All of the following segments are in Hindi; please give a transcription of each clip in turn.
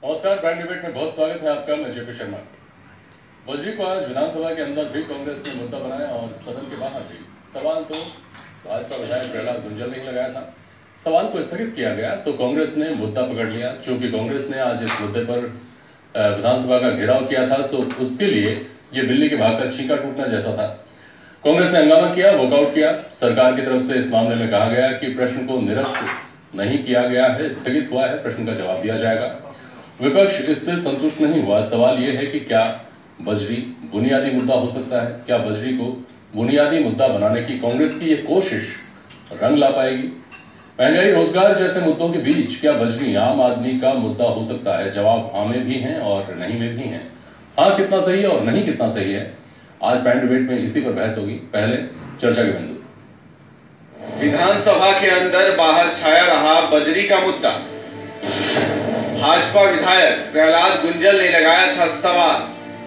नमस्कार, ब्रांड डिबेट में बहुत स्वागत है आपका। मैं जेपी शर्मा। बजरी को आज विधानसभा के अंदर भी कांग्रेस ने मुद्दा बनाया और सदन के बाहर भी। सवाल तो भाजपा विधायक प्रहलाद गुंजल ने लगाया था। सवाल को स्थगित किया गया तो कांग्रेस ने मुद्दा पकड़ लिया। चूंकि कांग्रेस ने आज इस मुद्दे पर विधानसभा का घेराव किया था, सो उसके लिए ये बिल्ली के भाग का छींका टूटना जैसा था। कांग्रेस ने हंगामा किया, वॉकआउट किया। सरकार की तरफ से इस मामले में कहा गया कि प्रश्न को निरस्त नहीं किया गया है, स्थगित हुआ है, प्रश्न का जवाब दिया जाएगा। विपक्ष इससे संतुष्ट नहीं हुआ। सवाल यह है कि क्या बजरी बुनियादी मुद्दा हो सकता है? क्या बजरी को बुनियादी मुद्दा बनाने की कांग्रेस की यह कोशिश रंग ला पाएगी? महंगाई, रोजगार जैसे मुद्दों के बीच क्या बजरी आम आदमी का मुद्दा हो सकता है? जवाब हाँ में भी हैं और नहीं में भी हैं। हाँ कितना सही है और नहीं कितना सही है, आज ब्रांड डिबेट में इसी पर बहस होगी। पहले चर्चा के बिंदु। विधानसभा के अंदर बाहर छाया रहा बजरी का मुद्दा। भाजपा विधायक प्रहलाद गुंजल ने लगाया था सवाल।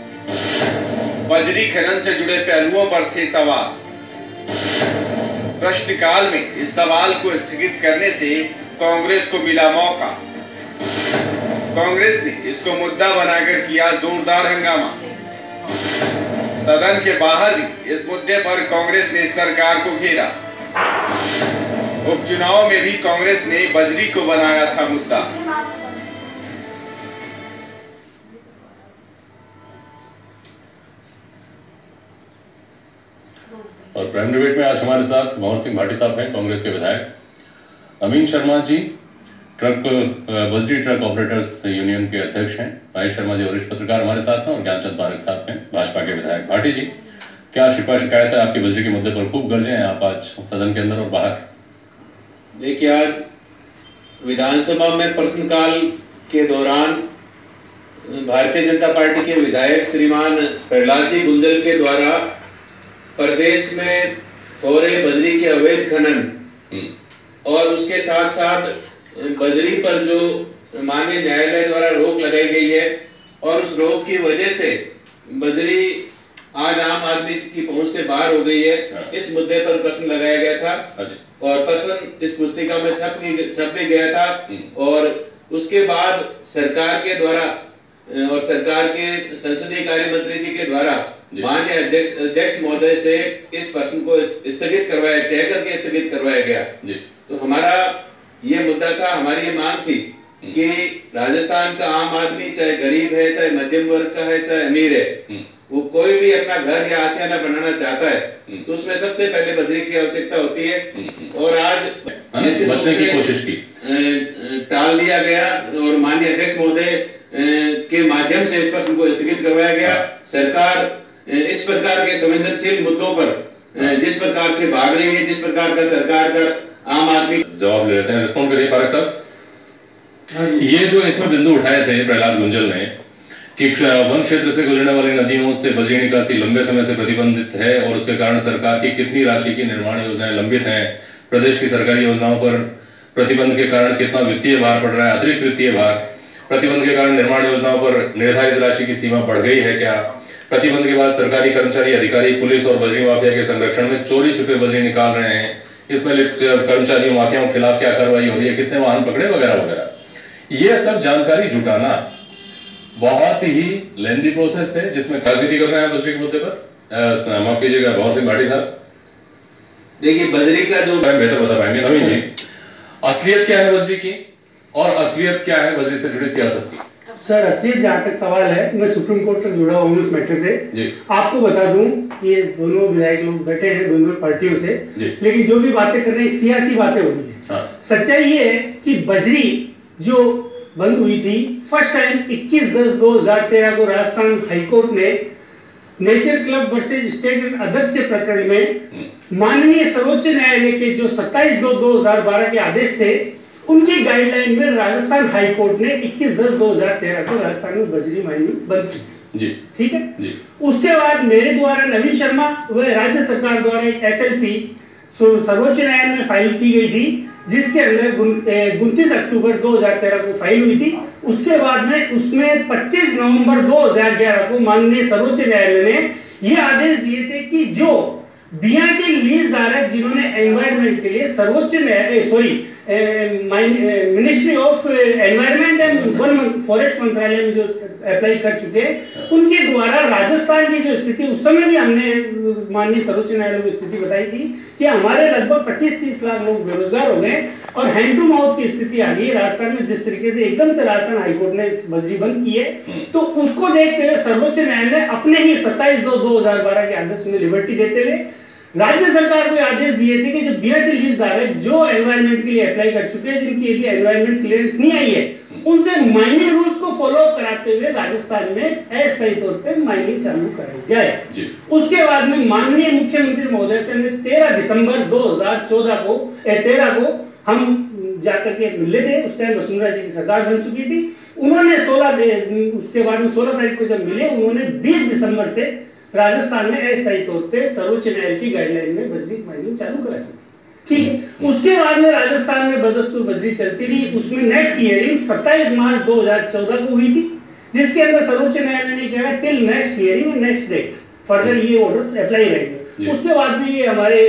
बजरी खनन से जुड़े पहलुओं पर थे सवाल। प्रश्नकाल में इस सवाल को स्थगित करने से कांग्रेस को मिला मौका। कांग्रेस ने इसको मुद्दा बनाकर किया जोरदार हंगामा। सदन के बाहर भी इस मुद्दे पर कांग्रेस ने सरकार को घेरा। उपचुनाव में भी कांग्रेस ने बजरी को बनाया था मुद्दा। और प्राइम डिबेट में आज हमारे साथ मोहन सिंह भाटी साहब हैं, कांग्रेस के विधायक। अमीन शर्मा जी बजरी ट्रक ऑपरेटर्स यूनियन के अध्यक्ष हैं। महेश शर्मा जी वरिष्ठ पत्रकार हमारे साथ हैं और ज्ञानचंद पारक साहब हैं, भाजपा के विधायक। भाटी जी, क्या शिकवा शिकायत है आपकी? बजरी के मुद्दे पर खूब गरजे हैं आप आज सदन के अंदर और बाहर। देखिए, आज विधानसभा में प्रश्नकाल के दौरान भारतीय जनता पार्टी के विधायक श्रीमान प्रहलाद जी गुंजल के द्वारा प्रदेश में हो रहे बजरी के अवैध खनन और उसके साथ साथ बजरी पर जो माननीय न्यायालय द्वारा रोक लगाई गई है और उस रोक की वजह से बजरी आज आम आदमी की पहुंच से बाहर हो गई है, इस मुद्दे पर प्रश्न लगाया गया था और प्रश्न इस पुस्तिका में छप भी गया था। और उसके बाद सरकार के द्वारा और सरकार के संसदीय कार्य मंत्री जी के द्वारा माननीय अध्यक्ष महोदय से इस प्रश्न को स्थगित करवाया, तय करके स्थगित करवाया गया। तो हमारा ये मुद्दा था, हमारी ये मांग थी कि राजस्थान का आम आदमी, चाहे गरीब है, चाहे मध्यम वर्ग का है, चाहे अमीर है, वो कोई भी अपना घर या आशियाना बनाना चाहता है तो उसमें सबसे पहले बजरी की आवश्यकता होती है। और आज बचने की कोशिश की, टाल दिया गया और माननीय अध्यक्ष महोदय के माध्यम से इस प्रश्न को स्थगित करवाया गया। सरकार इस प्रकार के संवेदनशील मुद्दों पर जिस प्रकार से भाग रही है, जिस प्रकार का सरकार का आम आदमी। जवाब ले लेते हैं, रिस्पॉन्ड करिए पारक साहब। ये जो इसमें बिंदु उठाए थे प्रहलाद गुंजल ने कि वन क्षेत्र से गुजरने वाली नदियों से बजरी निकासी लंबे समय से प्रतिबंधित है और उसके कारण सरकार की कितनी राशि की निर्माण योजनाएं लंबित हैं। प्रदेश की सरकारी योजनाओं पर प्रतिबंध के कारण कितना वित्तीय भार पड़ रहा है, अतिरिक्त वित्तीय भार। प्रतिबंध के कारण निर्माण योजनाओं पर निर्धारित राशि की सीमा बढ़ गई है क्या? प्रतिबंध के बाद सरकारी कर्मचारी, अधिकारी, पुलिस और बजरी माफिया के संरक्षण में चोरी छिपे बजरी निकाल रहे हैं। इसमें लिप्त कर्मचारी माफियाओं के खिलाफ क्या कार्रवाई हो रही है, कितने वाहन पकड़े, वगैरह वगैरह। ये सब जानकारी जुटाना बहुत ही लेंदी प्रोसेस है, जिसमें राजनीति कर रहे हैं बजरी के मुद्दे पर। माफ कीजिएगा मोहन सिंह भाटी साहब। देखिए, बजरी का जो बेहतर बता पाएंगे नवीन जी, असलियत क्या है बजरी की और असलियत क्या है बजरी से जुड़ी सियासत की? सर, असलियत जहाँ तक सवाल है, मैं सुप्रीम कोर्ट तक जुड़ा हूँ उस मैटर से। आपको बता दूं, ये दोनों विधायक लोग बैठे हैं दोनों पार्टियों से, लेकिन जो भी बातें कर रहे हैं सियासी बातें हो रही है। सच्चाई ये है कि बजरी जो बंद हुई थी फर्स्ट टाइम 21/10/2013 को राजस्थान हाईकोर्ट ने nature club versus state and others के प्रकरण में माननीय सर्वोच्च न्यायालय के जो 27/2/2012 के आदेश थे, उनकी गाइडलाइन में राजस्थान हाईकोर्ट ने 21/10/2013 को राजस्थान में बजरी माइनिंग बंद की। ठीक है जी। उसके बाद मेरे द्वारा नवीन शर्मा व राज्य सरकार द्वारा एक SLP सर्वोच्च न्यायालय में फाइल की गई थी, जिसके अंदर 29 अक्टूबर 2013 को फाइल हुई थी। उसके बाद में उसमें 25 नवंबर 2011 को माननीय सर्वोच्च न्यायालय ने ये आदेश दिए थे कि जो 82 लीज धारक जिन्होंने एनवायरमेंट के लिए सर्वोच्च मिनिस्ट्री ऑफ एनवायरमेंट एंड वन फॉरेस्ट मंत्रालय में जो अप्लाई कर चुके हैं, उनके द्वारा राजस्थान की जो स्थिति, उस समय भी हमने माननीय सर्वोच्च न्यायालय को स्थिति बताई थी कि हमारे लगभग 25-30 लाख लोग बेरोजगार हो गए और हैंड टू माउथ की स्थिति आ गई राजस्थान में। जिस तरीके से एकदम से राजस्थान हाईकोर्ट ने बजरी बंद की है, तो उसको देखते हुए सर्वोच्च न्यायालय ने अपने ही 27/2/2012 के आदेश में लिबर्टी देते हुए राज्य सरकार को आदेश दिए थे कि जो 82 लीज धारक जो एनवायरमेंट के लिए अप्लाई कर चुके हैं, जिनकी अभी एनवायरमेंट क्लियरेंस नहीं आई है, उनसे माइनिंग रूल्स को फॉलो अप कराते हुए राजस्थान में अस्थायी तौर पे माइनिंग चालू कराई जाए। उसके बाद में माननीय मुख्यमंत्री महोदय से हमने 13 दिसंबर 2013 को हम जाकर के मिले थे। उस टाइम वसुंधरा जी की सरकार बन चुकी थी। उन्होंने उसके बाद में 16 तारीख को जब मिले, उन्होंने 20 दिसंबर से राजस्थान में अस्थायी तौर पे सर्वोच्च न्यायालय की गाइडलाइन में बजरी माइनिंग चालू करा दी। ठीक है, उसके बाद में राजस्थान में बदस्तूर बजरी चलती रही। उसमें नेक्स्ट हियरिंग 27 मार्च 2014 को हुई थी, जिसके अंदर सर्वोच्च न्यायालय ने कहा till next hearing and next date further ये ऑर्डर्स अप्लाई रहेंगे। उसके बाद में ये हमारे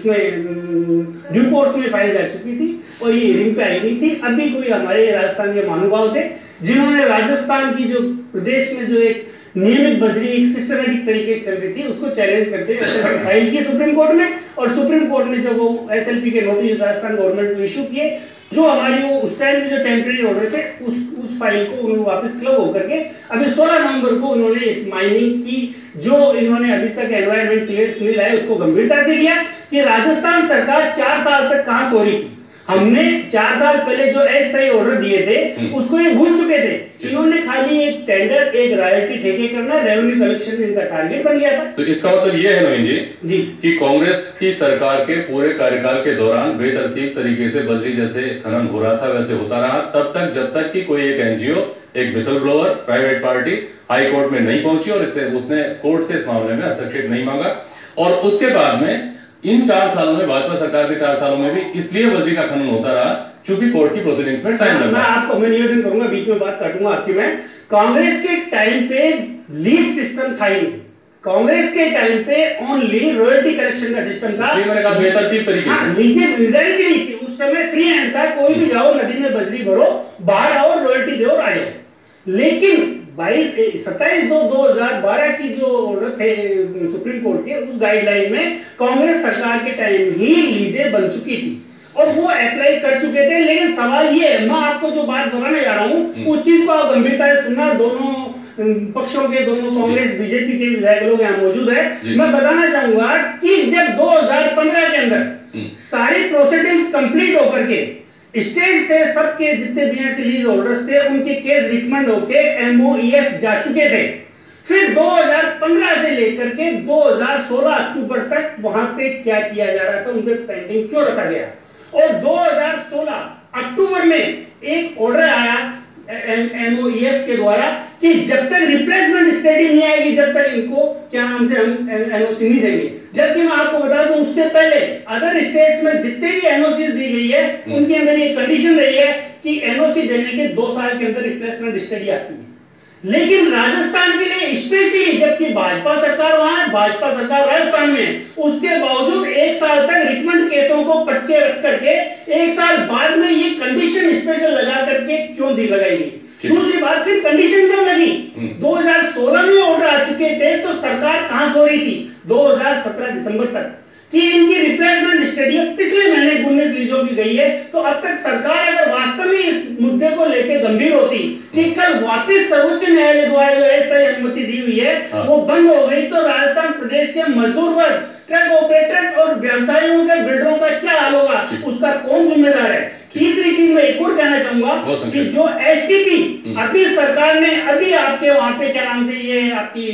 उसमें ड्यू कोर्स में फाइल जा चुकी थी और ये हियरिंग पे आई नहीं थी। अभी कोई हमारे राजस्थान के महानुभाव थे जिन्होंने राजस्थान की जो प्रदेश में जो एक नियमित बजरी एक सिस्टमैटिक तरीके से चल रही थी, उसको चैलेंज करते हुए फाइल की सुप्रीम कोर्ट में, और सुप्रीम कोर्ट ने जब वो एसएलपी के नोटिस राजस्थान गवर्नमेंट को इशू किए, जो हमारी वो उस टाइम के जो टेम्परेरी ऑर्डर थे उस फाइल को उन्होंने वापस क्लब होकर के अभी 16 नवंबर को उन्होंने इस माइनिंग की जो इन्होंने अभी तक एनवायरमेंट क्लियरेंस नहीं लाया उसको गंभीरता से लिया कि राजस्थान सरकार 4 साल तक कहां सो रही थी। हमने 4 साल पहले जो अस्थायी ऑर्डर दिए थे उसको ये भूल चुके थे। इन्होंने खाली एक टेंडर, एक रॉयल्टी ठेके करना, रेवेन्यू कलेक्शन इनका टारगेट बन गया था। तो इसका मतलब ये है नवीन जी कि कांग्रेस की सरकार के पूरे कार्यकाल के दौरान बेतरतीब तरीके से बजरी जैसे खनन हो रहा था वैसे होता रहा, तब तक जब तक कि कोई एक एनजीओ, एक whistle blower, private party high court में नहीं पहुंची और उसने कोर्ट से इस मामले में हस्तक्षेप नहीं मांगा। और उसके बाद में इन 4 सालों में, भाजपा सरकार के 4 सालों में भी इसलिए बजरी का खनन होता रहा चूंकि कोर्ट की प्रोसीडिंग्स में टाइम लगा। मैं निवेदन करूंगा, बीच में बात काटूंगा आपकी मैं। कांग्रेस के टाइम पे लीज सिस्टम था ही नहीं। कांग्रेस के टाइम पे ओनली रॉयल्टी कलेक्शन का सिस्टम था। मैंने कहा बेतरतीब तरीके से लीजें निर्धारित नहीं थी। उस समय फ्री हैंड था, कोई भी जाओ नदी में बजरी भरो, बाहर आओ, रॉयल्टी दो और आ जाओ। लेकिन 27/2/2012 की जो ऑर्डर थे सुप्रीम कोर्ट के, उस गाइडलाइन में कांग्रेस सरकार के टाइम ही लीजें बन चुकी थी और वो अप्लाई कर चुके थे। लेकिन सवाल ये है, मैं आपको जो बात बताने जा रहा हूँ उस चीज को आप गंभीरता से सुनना। दोनों पक्षों के, दोनों कांग्रेस बीजेपी के विधायक लोग यहाँ मौजूद है। मैं बताना चाहूंगा कि जब 2015 के अंदर सारी प्रोसीडिंग्स कंप्लीट होकर के स्टेट से सबके जितने 82 लीज होल्डर्स थे उनके केस रिकमेंड होके MOEF जा चुके थे। फिर 2015 से लेकर के 2016 अक्टूबर तक वहां पे क्या किया जा रहा था, उन पे पेंडिंग क्यों रखा गया। और 2016 अक्टूबर में एक ऑर्डर आया MOEF के द्वारा कि जब तक रिप्लेसमेंट स्टडी नहीं आएगी, जब तक इनको क्या नाम से हम NOC नहीं देंगे। जबकि मैं आपको बता दूं उससे पहले अदर स्टेट्स में जितने भी NOCs दी गई है उनके अंदर ये कंडीशन रही है कि NOC देने के 2 साल के अंदर रिप्लेसमेंट स्टडी आती है। लेकिन राजस्थान के लिए स्पेशली, जबकि भाजपा सरकार वहां है, भाजपा सरकार राजस्थान में, उसके बावजूद 1 साल तक रिकमेंड केसों को पटके रख करके 1 साल बाद में ये कंडीशन स्पेशल लगा करके क्यों दी लगाई गई। दूसरी बात, फिर कंडीशन क्यों लगी? 2016 में ऑर्डर आ चुके थे तो सरकार कहां सो रही थी 2017 दिसंबर तक कि इनकी रिप्लेसमेंट स्टडी पिछले महीने 19 लीजों की गई है। तो अब तक सरकार अगर वास्तव में इस मुद्दे को लेकर गंभीर होती कि कल वापस सर्वोच्च न्यायालय द्वारा जो अस्थायी अनुमति दी हुई है वो बंद हो गई, तो राजस्थान प्रदेश के मजदूर वर्ग, ट्रक ऑपरेटर्स और व्यवसायियों के बिल्डरों का क्या हाल होगा, उसका कौन जिम्मेदार है। तीसरी चीज मैं एक और कहना चाहूंगा कि जो STP अभी सरकार ने अभी आपके वहां पे क्या नाम से ये आपकी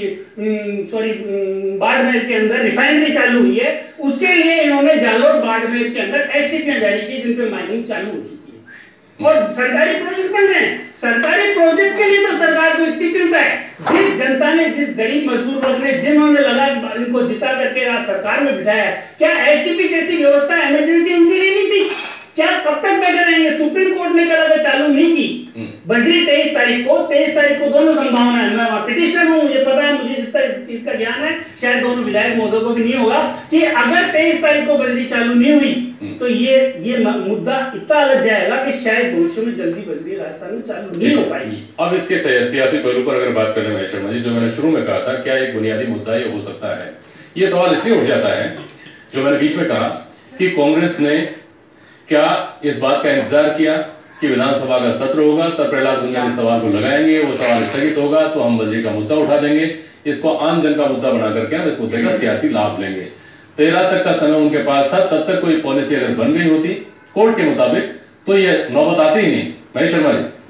बाड़मेर के अंदर रिफाइनरी चालू हुई है, उसके लिए इन्होंने जालोर बाड़मेर के अंदर STP जारी की जिन पे माइनिंग चालू हो चुकी है और सरकारी प्रोजेक्ट बन रहे हैं। सरकारी प्रोजेक्ट के लिए तो सरकार को इतनी चिंता है। जिस जनता ने, जिस गरीब मजदूर वर्ग ने, जिन्होंने लगा इनको जिता करके आज सरकार में बिठाया, क्या STP जैसी व्यवस्था इमरजेंसी इनके लिए नहीं थी? क्या कब तक बैठे रहेंगे? सुप्रीम कोर्ट ने कल अगर चालू नहीं की बजरी 23 तारीख को दोनों संभावना है। मैं वहां पिटिशनर हूं, मुझे पता है, मुझे जितना इस चीज का ज्ञान है, शायद दोनों विधायक महोदय को भी नहीं होगा कि अगर 23 तारीख को बजरी चालू नहीं हुई तो ये मुद्दा इतना अलग जाएगा कि शायद भविष्य में जल्दी बजरी राजस्थान में चालू नहीं हो पाएगी। अब इसके सियासी पहलू पर अगर बात करें महेश शर्मा जी, जो मैंने शुरू में कहा था, क्या एक बुनियादी मुद्दा ये हो सकता है? ये सवाल इसलिए उठ जाता है जो मैंने बीच में कहा कि कांग्रेस ने क्या इस बात का इंतजार किया कि विधानसभा का सत्र होगा तब प्रहलाद गुंजल इस सवाल को लगाएंगे, वो सवाल स्थगित होगा तो हम बजरी का मुद्दा उठा देंगे, इसको आम जन का मुद्दा बना करके हम इस मुद्दे का सियासी लाभ लेंगे। 13 तक का समय उनके पास था, तब तक कोई पॉलिसी अगर बन गई होती कोर्ट के मुताबिक तो ये नौबत आती ही नहीं। महेश शर्मा जी,